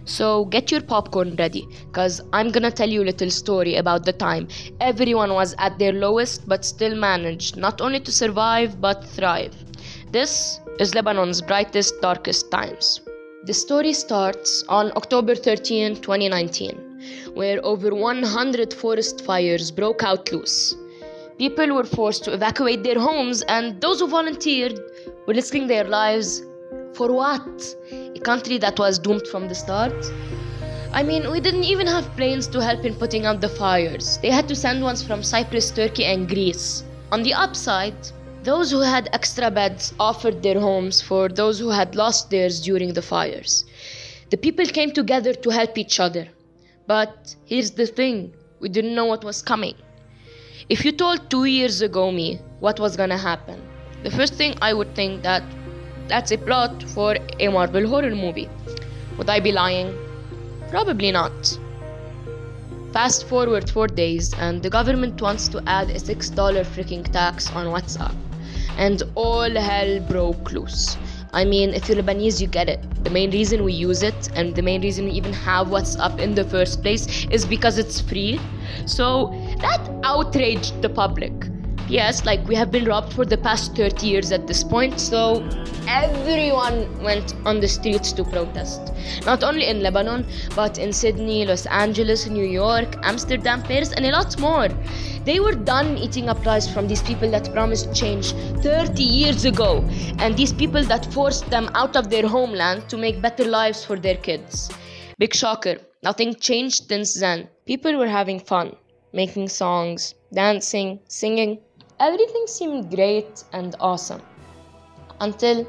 So get your popcorn ready, cause I'm gonna tell you a little story about the time everyone was at their lowest but still managed not only to survive but thrive. This is Lebanon's brightest, darkest times. The story starts on October 13, 2019, where over 100 forest fires broke out loose. People were forced to evacuate their homes, and those who volunteered were risking their lives for what? A country that was doomed from the start? I mean, we didn't even have planes to help in putting out the fires. They had to send ones from Cyprus, Turkey, and Greece. On the upside, those who had extra beds offered their homes for those who had lost theirs during the fires. The people came together to help each other. But here's the thing, we didn't know what was coming. If you told 2 years ago me what was gonna happen, the first thing I would think that's a plot for a Marvel horror movie. Would I be lying? Probably not. Fast forward 4 days and the government wants to add a $6 freaking tax on WhatsApp. And all hell broke loose. I mean, if you're Lebanese, you get it. The main reason we use it and the main reason we even have WhatsApp in the first place is because it's free. So that outraged the public. Yes, like we have been robbed for the past 30 years at this point, so everyone went on the streets to protest. Not only in Lebanon, but in Sydney, Los Angeles, New York, Amsterdam, Paris, and a lot more. They were done eating up lies from these people that promised change 30 years ago, and these people that forced them out of their homeland to make better lives for their kids. Big shocker, nothing changed since then. People were having fun, making songs, dancing, singing. Everything seemed great and awesome. Until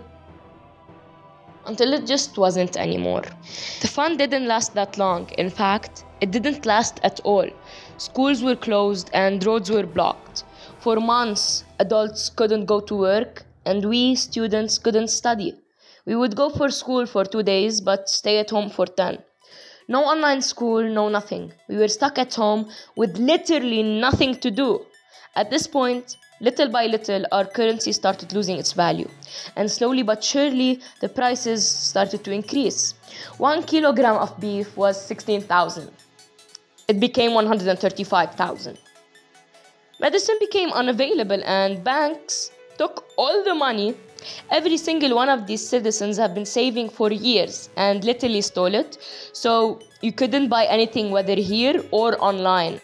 it just wasn't anymore. The fun didn't last that long. In fact, it didn't last at all. Schools were closed and roads were blocked. For months, adults couldn't go to work and we, students, couldn't study. We would go for school for 2 days but stay at home for 10. No online school, no nothing. We were stuck at home with literally nothing to do. At this point, little by little, our currency started losing its value. And slowly but surely, the prices started to increase. 1 kilogram of beef was 16,000. It became 135,000. Medicine became unavailable and banks took all the money. Every single one of these citizens have been saving for years and literally stole it. So you couldn't buy anything whether here or online.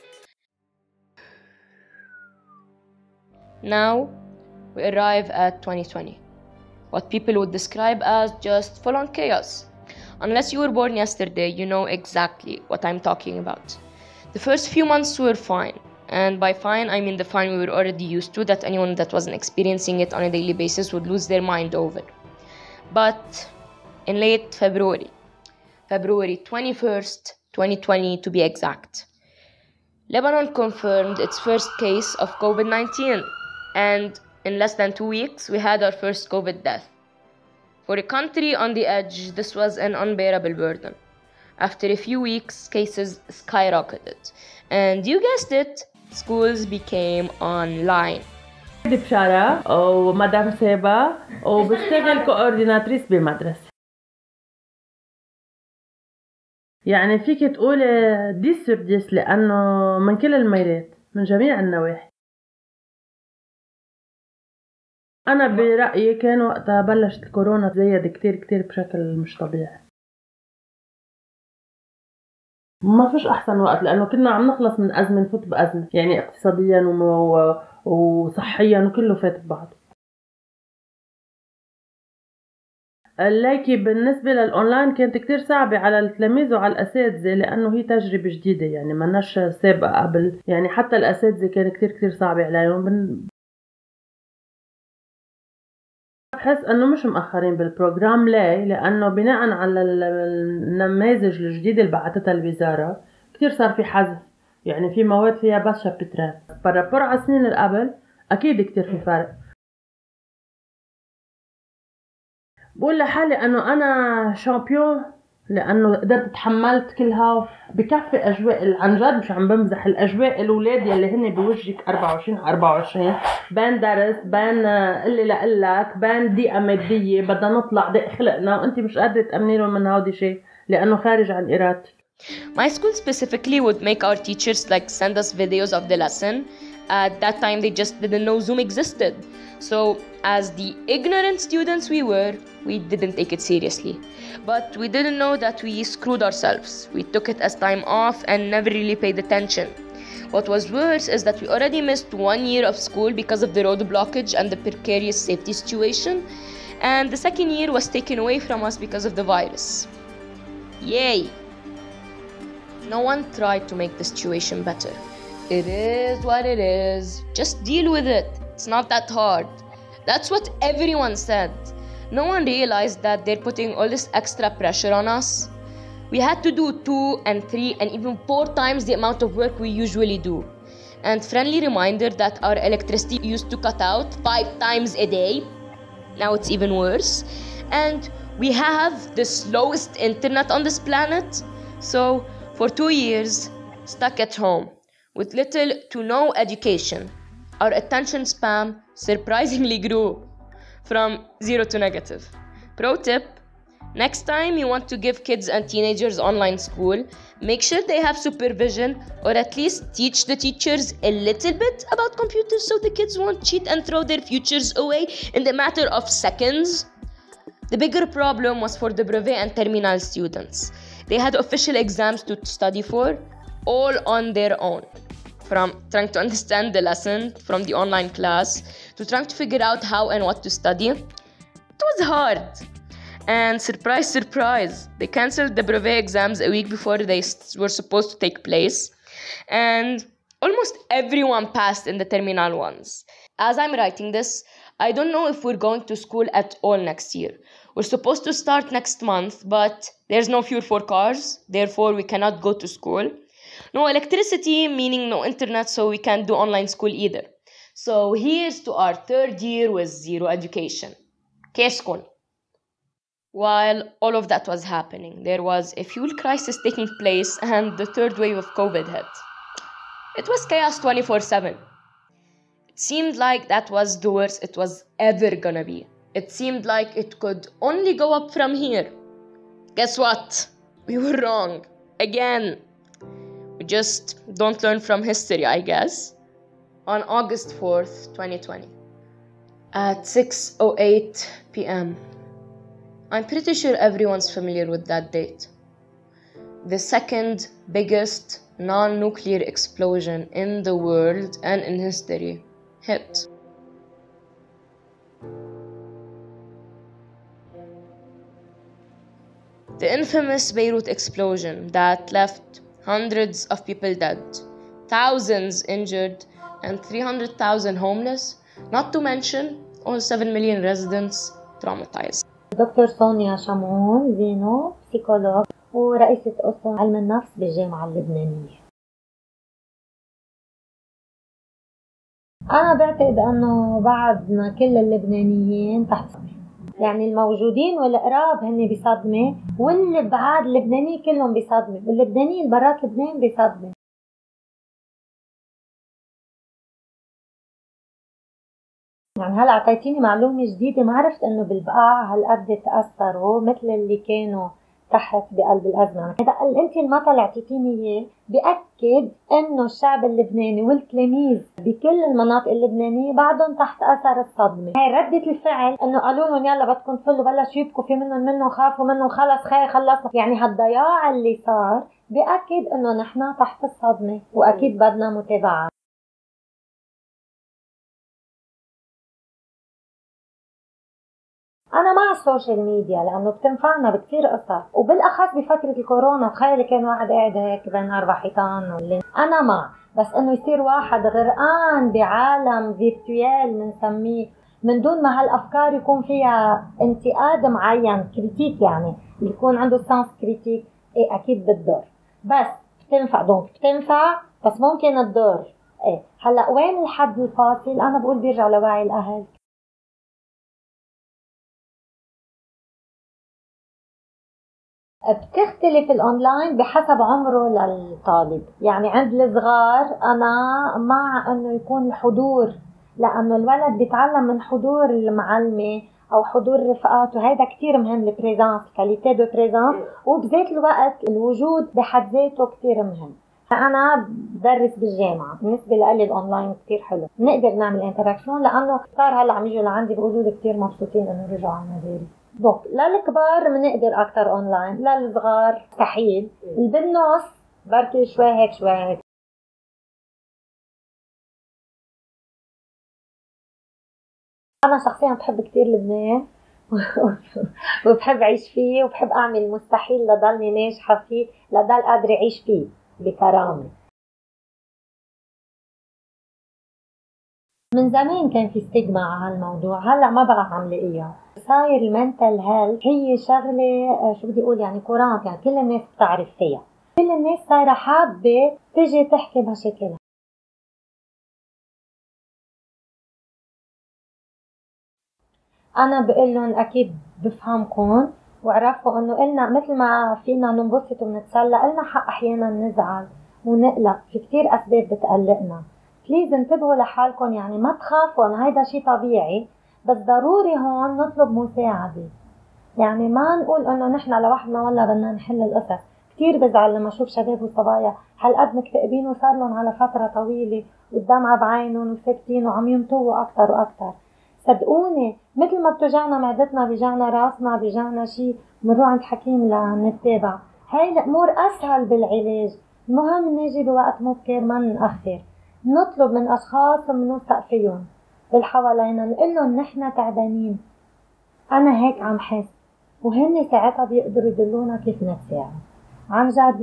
Now, we arrive at 2020. What people would describe as just full-on chaos. Unless you were born yesterday, you know exactly what I'm talking about. The first few months were fine. And by fine, I mean the fine we were already used to, that anyone that wasn't experiencing it on a daily basis would lose their mind over. But in late February 21st, 2020 to be exact, Lebanon confirmed its first case of COVID-19. And in less than 2 weeks, we had our first COVID death. For a country on the edge, this was an unbearable burden. After a few weeks, cases skyrocketed. And you guessed it, schools became online. بشارة ومدام سابا وبشتغل كورديناتريس بمدرسة. يعني فيك تقول 10/10 لأنه من كل الميلات من جميع النواحي. أنا برأيي كان وقتها بلشت الكورونا تزايد كتير بشكل مش طبيعي. ما فيش أحسن وقت لأنه كنا عم نخلص من أزمة نفوت بأزمة، يعني اقتصاديا وصحيا وكله فات ببعض. لكن بالنسبة للأونلاين كانت كتير صعبة على التلاميذ وعلى الأساتذة لأنه هي تجربة جديدة، يعني ما ناش سابقة قبل، يعني حتى الأساتذة كان كتير صعبة عليهم. بحس أنه مش مأخرين بالبروجرام. ليه؟ لأنه بناء على النماذج الجديدة اللي بعتتها الوزارة كتير صار في حذف، يعني في مواد فيها بس شابترات برابور على السنين اللي قبل. أكيد كتير في فرق. بقول لحالي أنه أنا شامبيون لأنه قدرت تحملت كلها. بكفي أجواء عن جد، مش عم بمزح، الأجواء الأولاد يلي هن بوجهك 24 بين درس، بين اللي لقلك، بين ضيقة مادية بدنا نطلع ضيق خلقنا وأنت مش قادرة تأمني له من هودي شيء. لأنه خارج عن إرادتك. My school specifically would make our teachers like send us videos of the lesson. At that time they just didn't know Zoom existed. So as the ignorant students we didn't take it seriously. But we didn't know that we screwed ourselves. We took it as time off and never really paid attention. What was worse is that we already missed 1 year of school because of the road blockage and the precarious safety situation. And the second year was taken away from us because of the virus. Yay! No one tried to make the situation better. It is what it is. Just deal with it. It's not that hard. That's what everyone said. No one realized that they're putting all this extra pressure on us. We had to do 2 and 3 and even 4 times the amount of work we usually do. And friendly reminder that our electricity used to cut out 5 times a day. Now it's even worse. And we have the slowest internet on this planet. So for 2 years, stuck at home, with little to no education, our attention span surprisingly grew from 0 to negative. Pro tip, next time you want to give kids and teenagers online school, make sure they have supervision or at least teach the teachers a little bit about computers so the kids won't cheat and throw their futures away in the matter of seconds. The bigger problem was for the Brevet and Terminale students. They had official exams to study for, all on their own. From trying to understand the lesson from the online class to trying to figure out how and what to study. It was hard. And surprise, surprise, they cancelled the Brevet exams a week before they were supposed to take place. And almost everyone passed in the Terminale ones. As I'm writing this, I don't know if we're going to school at all next year. We're supposed to start next month, but there's no fuel for cars, therefore we cannot go to school. No electricity, meaning no internet, so we can't do online school either. So here's to our 3rd year with 0 education. كيسكن. While all of that was happening, there was a fuel crisis taking place and the 3rd wave of COVID hit. It was chaos 24/7. It seemed like that was the worst it was ever gonna be. It seemed like it could only go up from here. Guess what? We were wrong. Again. We just don't learn from history, I guess. On August 4th, 2020, at 6:08 p.m. I'm pretty sure everyone's familiar with that date. The second biggest non-nuclear explosion in the world and in history hit. The infamous Beirut Explosion that left hundreds of people dead, thousands injured, and 300,000 homeless, not to mention all 7 million residents traumatized. دكتور سونيا شامون زينو بسيكولوج ورئيسة قسم علم النفس بالجامعة اللبنانية. أنا بعتقد أنه بعدنا كل اللبنانيين تحت صدمة. يعني الموجودين والقراب هن بصدمة واللي بعاد اللبنانيين كلهم بصدمة واللبنانيين برات لبنان بصدمة. يعني هلا عطيتيني معلومة جديدة، ما عرفت انه بالبقاع هالقد تأثروا مثل اللي كانوا تحت بقلب الأزمة. هذا انت المثل عطيتيني اياه بأكد انه الشعب اللبناني والتلاميذ بكل المناطق اللبنانية بعدهم تحت اثر الصدمة. هاي ردة الفعل انه قالوا لهم يلا بدكم تفلوا بلشوا يبكوا في منهم خافوا منهم خلص خلصنا. يعني هالضياع اللي صار بأكد انه نحن تحت الصدمة واكيد بدنا متابعة. أنا مع السوشيال ميديا لأنه بتنفعنا بكتير قصص وبالأخص بفترة الكورونا. تخيلي كان واحد قاعد هيك بين 4 حيطان أنا مع، بس إنه يصير واحد غرقان بعالم فيرتويال بنسميه من دون ما هالأفكار يكون فيها انتقاد معين كريتيك، يعني يكون عنده سانس كريتيك. إيه أكيد بتضر، بس بتنفع بتنفع بس ممكن تضر. إيه هلأ وين الحد الفاصل؟ أنا بقول بيرجع لوعي الأهل. بتختلف الأونلاين بحسب عمره للطالب. يعني عند الصغار أنا مع أنه يكون الحضور، لأنه الولد بيتعلم من حضور المعلمة أو حضور رفقات، وهيدا كتير مهم. البريزانس، كاليتي دو بريزانس، وبذات الوقت الوجود بحد ذاته كتير مهم. أنا بدرس بالجامعة، بالنسبة لي الأونلاين كتير حلو، نقدر نعمل انتراكشن لأنه صار هلا عم يجوا لعندي بيقولوا لي كتير مبسوطين إنه رجعوا على المدارس. دونك للكبار بنقدر أكتر أونلاين، للصغار مستحيل. اللي بالنص بركي شوي هيك شوي هيك. أنا شخصيا بحب كتير لبنان وبحب أعيش فيه، وبحب أعمل المستحيل لضلني ناجحة فيه، لضل قادرة أعيش فيه بكرامة. من زمان كان في ستيغما على هالموضوع، هلا ما بقى عم لاقيها. صاير المنتل هيلث هي شغله شو بدي اقول يعني كورانت، يعني كل الناس بتعرف فيها، كل الناس صايره حابه تيجي تحكي مشاكلها. انا بقول لهم اكيد بفهمكم، وعرفوا انه قلنا مثل ما فينا ننبسط ونتسلى قلنا حق احيانا نزعل ونقلق، في كتير اسباب بتقلقنا. بليز انتبهوا لحالكم، يعني ما تخافوا انه هيدا شيء طبيعي، بس ضروري هون نطلب مساعدة. يعني ما نقول انه نحن لوحدنا والله بدنا نحل القصص. كتير بزعل لما اشوف شباب وصبايا هالقد مكتئبين وصار لهم على فترة طويلة والدمعة بعينهم وساكتين وعم ينطوا اكتر واكتر. صدقوني مثل ما بتوجعنا معدتنا بيجعنا راسنا بيجعنا شيء بنروح عند حكيم لنتابع. هاي الامور اسهل بالعلاج، المهم نجي بوقت مبكر ما نأخر. نطلب من اشخاص بنوثق فيهم بالحوالينا، نقول لهم نحن تعبانين، انا هيك عم حس، وهن ساعتها بيقدروا يدلونا كيف نتساعد. عن جد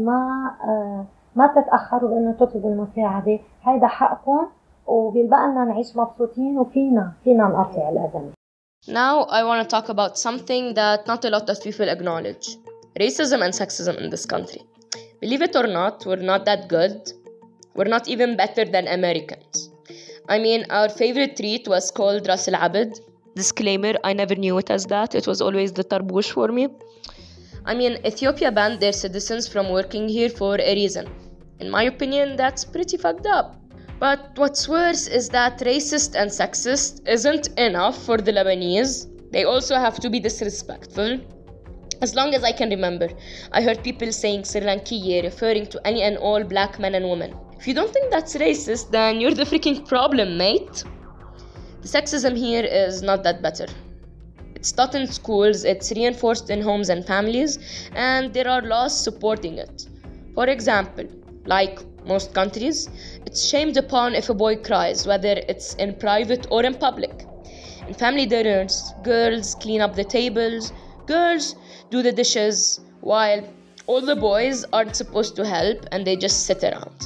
ما تتاخروا بانه تطلبوا المساعده، هيدا حقكم، وبيلبقى لنا نعيش مبسوطين وفينا نقطع الأزمة. Now I want to talk about something that not a lot of people acknowledge. Racism and sexism in this country. Believe it or not, we're not that good. We're not even better than Americans. I mean, our favorite treat was called Ras Al Abd. Disclaimer, I never knew it as that. It was always the tarbush for me. I mean, Ethiopia banned their citizens from working here for a reason. In my opinion, that's pretty fucked up. But what's worse is that racist and sexist isn't enough for the Lebanese. They also have to be disrespectful. As long as I can remember, I heard people saying Sri Lankiye, referring to any and all black men and women. If you don't think that's racist, then you're the freaking problem, mate. The sexism here is not that better. It's taught in schools, it's reinforced in homes and families, and there are laws supporting it. For example, like most countries, it's shamed upon if a boy cries, whether it's in private or in public. In family dinners, girls clean up the tables, girls do the dishes, while all the boys aren't supposed to help and they just sit around.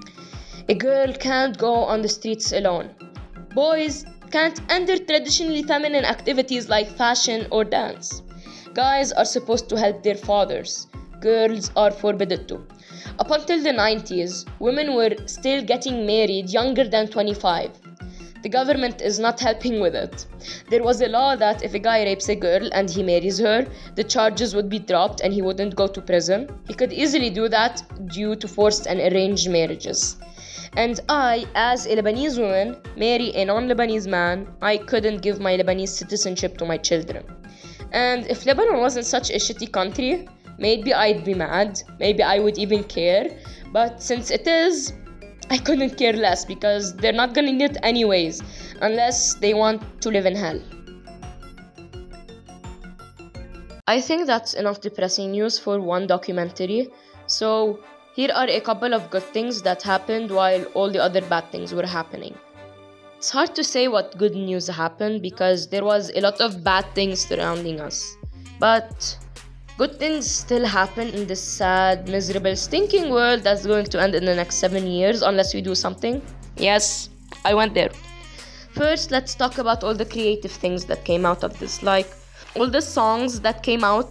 A girl can't go on the streets alone. Boys can't enter traditionally feminine activities like fashion or dance. Guys are supposed to help their fathers. Girls are forbidden to. Up until the 90s, women were still getting married younger than 25. The government is not helping with it. There was a law that if a guy rapes a girl and he marries her, the charges would be dropped and he wouldn't go to prison. He could easily do that due to forced and arranged marriages. And I, as a Lebanese woman, marry a non-Lebanese man, I couldn't give my Lebanese citizenship to my children. And if Lebanon wasn't such a shitty country, maybe I'd be mad, maybe I would even care, but since it is, I couldn't care less because they're not gonna need it anyways, unless they want to live in hell. I think that's enough depressing news for one documentary, so here are a couple of good things that happened while all the other bad things were happening. It's hard to say what good news happened because there was a lot of bad things surrounding us, but good things still happen in this sad, miserable, stinking world that's going to end in the next 7 years unless we do something. Yes, I went there. First, let's talk about all the creative things that came out of this, like all the songs that came out.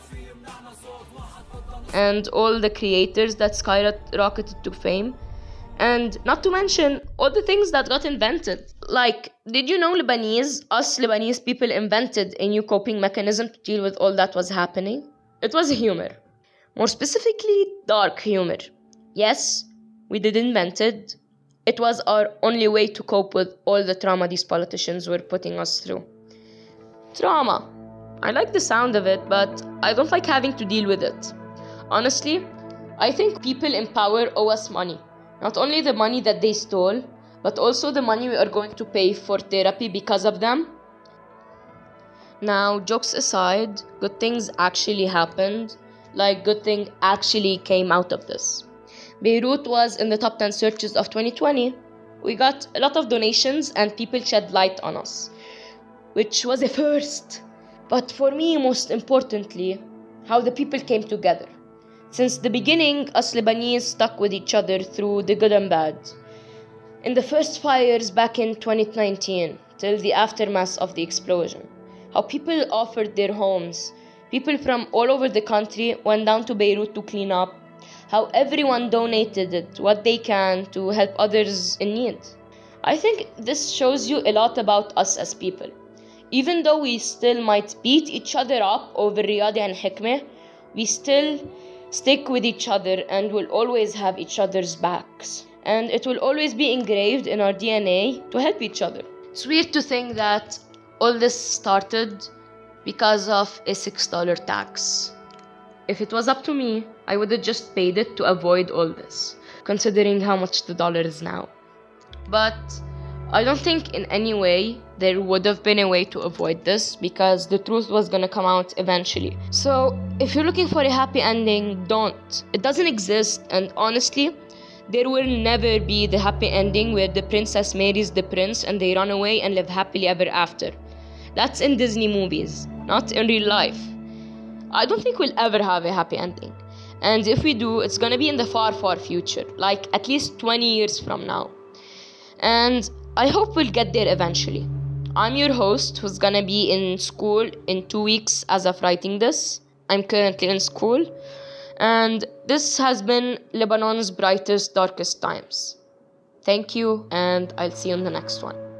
And all the creators that skyrocketed to fame. And not to mention all the things that got invented. Like, did you know us Lebanese people invented a new coping mechanism to deal with all that was happening? It was humor. More specifically, dark humor. Yes, we did invent it. It was our only way to cope with all the trauma these politicians were putting us through. Trauma. I like the sound of it, but I don't like having to deal with it. Honestly, I think people in power owe us money. Not only the money that they stole, but also the money we are going to pay for therapy because of them. Now, jokes aside, good things actually happened. Like, good thing actually came out of this. Beirut was in the top 10 searches of 2020. We got a lot of donations and people shed light on us, which was a first. But for me, most importantly, how the people came together. Since the beginning, us Lebanese stuck with each other through the good and bad. In the first fires back in 2019, till the aftermath of the explosion, how people offered their homes. People from all over the country went down to Beirut to clean up. How everyone donated what they can to help others in need. I think this shows you a lot about us as people. Even though we still might beat each other up over Riyadi and Hikmeh, we still stick with each other and will always have each other's backs. And it will always be engraved in our DNA to help each other. It's weird to think that all this started because of a $6 tax. If it was up to me, I would have just paid it to avoid all this, considering how much the dollar is now. But I don't think in any way there would have been a way to avoid this, because the truth was gonna come out eventually. So if you're looking for a happy ending, don't. It doesn't exist, and honestly, there will never be the happy ending where the princess marries the prince and they run away and live happily ever after. That's in Disney movies, not in real life. I don't think we'll ever have a happy ending. And if we do, it's gonna be in the far, far future, like at least 20 years from now. And I hope we'll get there eventually. I'm your host, who's gonna be in school in 2 weeks as of writing this. I'm currently in school. And this has been Lebanon's brightest, darkest times. Thank you, and I'll see you in the next one.